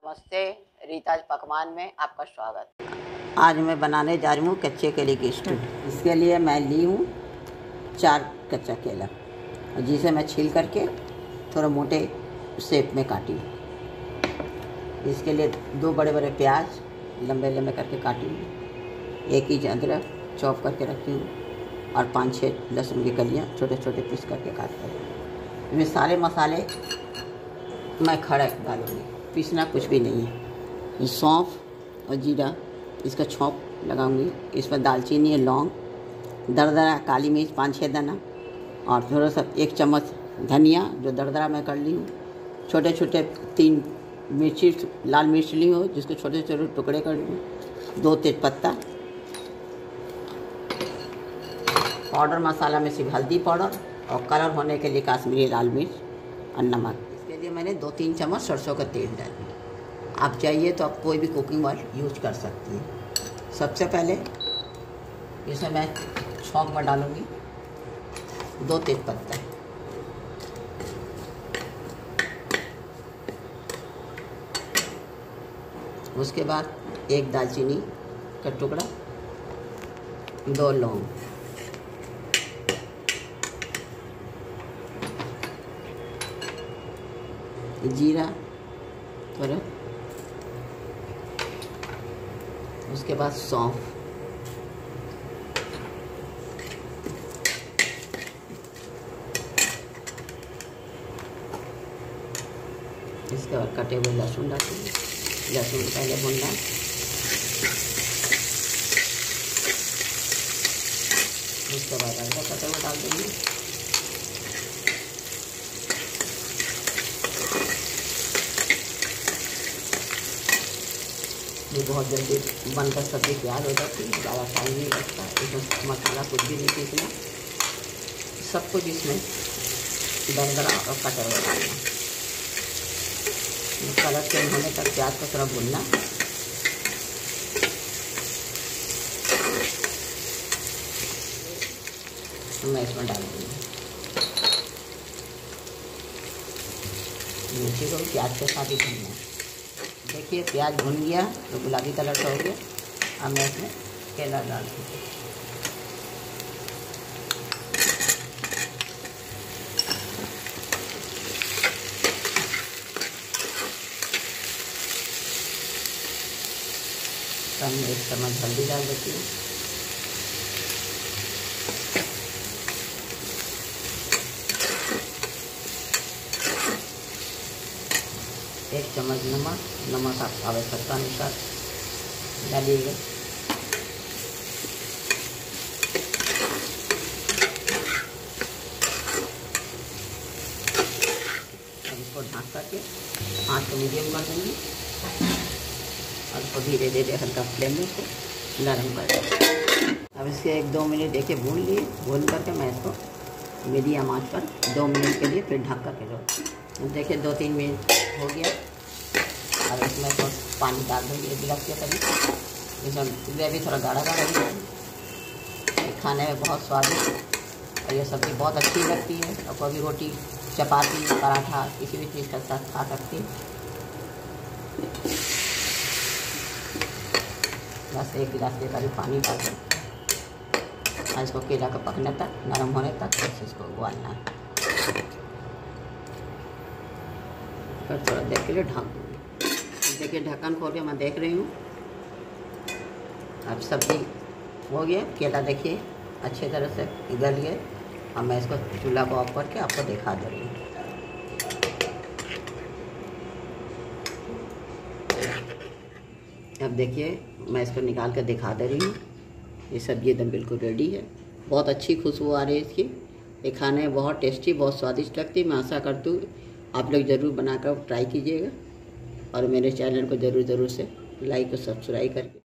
नमस्ते, रीताज पकवान में आपका स्वागत। आज मैं बनाने जा रही हूँ कच्चे केले की स्टू। इसके लिए मैं ली हूँ 4 कच्चा केला, जिसे मैं छील करके थोड़ा मोटे शेप में काटी हूँ। इसके लिए 2 बड़े बड़े प्याज लंबे लंबे करके काटी हूँ, 1 इंच अदरक चॉप करके रखी हूँ और 5-6 लहसुन की कलियाँ छोटे छोटे पीस करके काट कर। इसमें सारे मसाले मैं खड़ा डालूँगी, पीसना कुछ भी नहीं है। सौंफ और जीरा इसका छौंक लगाऊंगी। इसमें दालचीनी है, लौंग, दरदरा काली मिर्च 5-6 दाना और थोड़ा सा 1 चम्मच धनिया जो दरदरा मैं कर ली हूँ। छोटे छोटे 3 मिर्ची लाल मिर्च ली हूँ जिसको छोटे छोटे टुकड़े कर लूँ। 2 तेज़पत्ता, पाउडर मसाला में सिर्फ हल्दी पाउडर और कलर होने के लिए काश्मीरी लाल मिर्च और नमक। इसके लिए मैंने 2-3 चम्मच सरसों का तेल डाला। आप चाहिए तो आप कोई भी कुकिंग ऑयल यूज कर सकती हैं। सबसे पहले इसे मैं छौंक में डालूँगी 2 तेज़पत्ता, उसके बाद 1 दालचीनी का टुकड़ा, 2 लौंग, जीरा थोड़ा, उसके बाद सौंफ, इसके बाद कटे हुए लहसुन डालूंगी। लहसुन पहले भूनना, उसके बाद अदरक कटे हुए डाल दूँगी। ये बहुत जल्दी बनकर सब्जी तैयार हो जाती है, ज़्यादा टाइम नहीं लगता। इसमें मसाला कुछ भी नहीं पीसना, सब कुछ इसमें दरदरा और कटा हुआ डालना। कलर चेंज होने तक प्याज को थोड़ा भूनना। मैं इसमें डाल दूँगी मिर्ची को भी प्याज के साथ ही भूनना है। देखिए प्याज भुन गया तो गुलाबी कलर का हो गया। अब मैं इसमें केला डाल दूँगी। तब मैं 1 चम्मच हल्दी डाल देती हूँ, एक चम्मच नमक आप आवश्यकता अनुसार डालिएगा। अब इसको ढक करके आँच को मीडियम कर देंगे और इसको धीरे धीरे हल्का फ्लेम में इसको नरम कर देंगे। अब इसके 1-2 मिनट देखिए भून लिए। भून करके मैं इसको मीडियम आँच पर 2 मिनट के लिए फिर ढक करके रखो। देखिए 2-3 मिनट हो गया। अब इसमें तो पानी डाल दूँगी 1 गिलास के करीब। इसमें ग्रेवी थोड़ा गाढ़ा गाढ़ा हो जाए। खाने में बहुत स्वादिष्ट और ये सब्ज़ी बहुत अच्छी लगती है और कभी रोटी चपाती पराठा किसी भी चीज़ के साथ खा सकती है। बस 1 गिलास के करीब पानी डाल दें और इसको केला का पकने तक, नरम होने तक इसको उबालना है। फिर थोड़ा देर के लिए ढक दूँगी। देखिए ढक्कन खोल के मैं देख रही हूँ। अब सब्ज़ी हो गया, केला देखिए अच्छे तरह से गल गए। अब मैं इसको चूल्हा को ऑफ करके आपको दिखा दे रही हूँ। अब देखिए मैं इसको निकाल कर दिखा दे रही हूँ। ये सब्ज़ी एकदम बिल्कुल रेडी है। बहुत अच्छी खुशबू आ रही है इसकी। ये खाने में बहुत टेस्टी, बहुत स्वादिष्ट लगती है। मैं आशा करती हूँ आप लोग ज़रूर बनाकर ट्राई कीजिएगा और मेरे चैनल को ज़रूर से लाइक और सब्सक्राइब करके